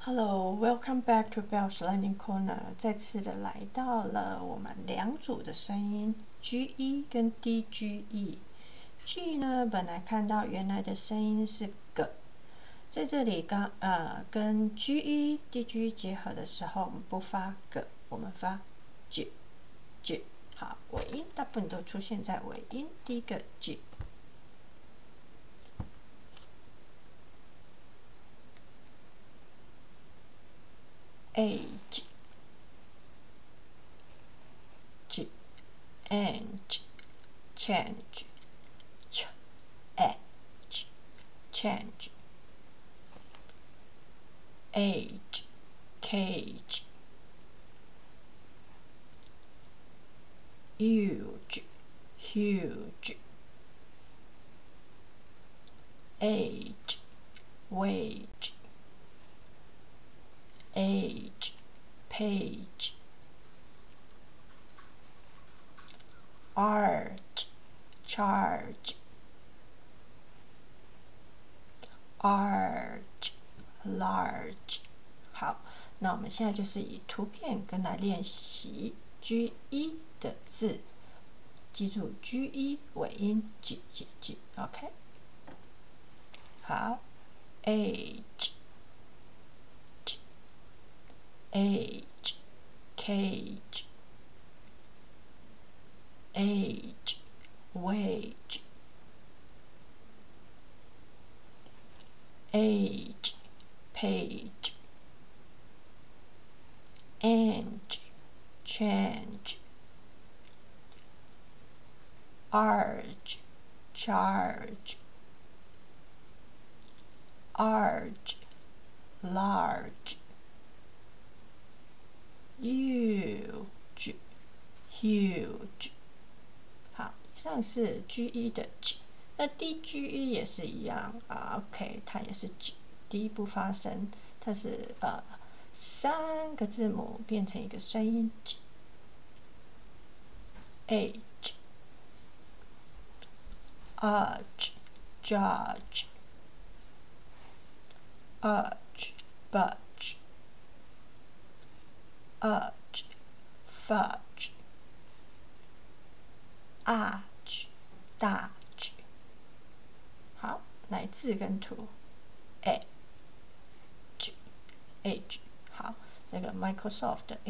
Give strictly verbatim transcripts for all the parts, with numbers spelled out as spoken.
Hello, welcome back to Bell's Learning Corner。再次的来到了我们两组的声音 G E 跟 D G E。G 呢，本来看到原来的声音是 G， 在这里刚呃跟 G E、D G E 结合的时候，我们不发 G， 我们发 G G。好，尾音大部分都出现在尾音，第一个 G。age, G, age, change, ch, age, change, age, cage, huge, huge, age, wage, age, page, arch, charge, arch, large。好，那我们现在就是以图片跟来练习 G E 的字，记住 G E 尾音 G G G， OK。好 ，age。age, cage, age, wage, age, page, age, change, arch, charge, arch, large, huge, huge。好，以上是 G E 的 G， 那 D G E 也是一样啊。OK， 它也是 G， 第一步发声，它是呃三个字母变成一个声音 G。age, arch, judge, arch, budge, arch, fudge, arch, dodge。好，来字跟图 ，age, age。好，那个 Microsoft 的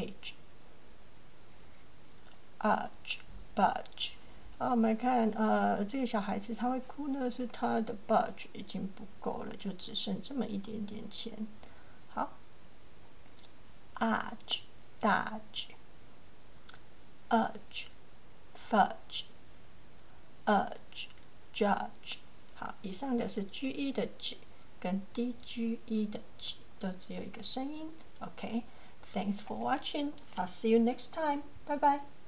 age。arch, budge。好，我们来看，呃，这个小孩子他会哭呢，是他的 budge 已经不够了，就只剩这么一点点钱。好 ，arch, dodge, urge, fudge, urge, judge。好，以上的是 G E 的 G 跟 D G E 的 G， 都只有一个声音。OK， thanks for watching. I'll see you next time. Bye bye.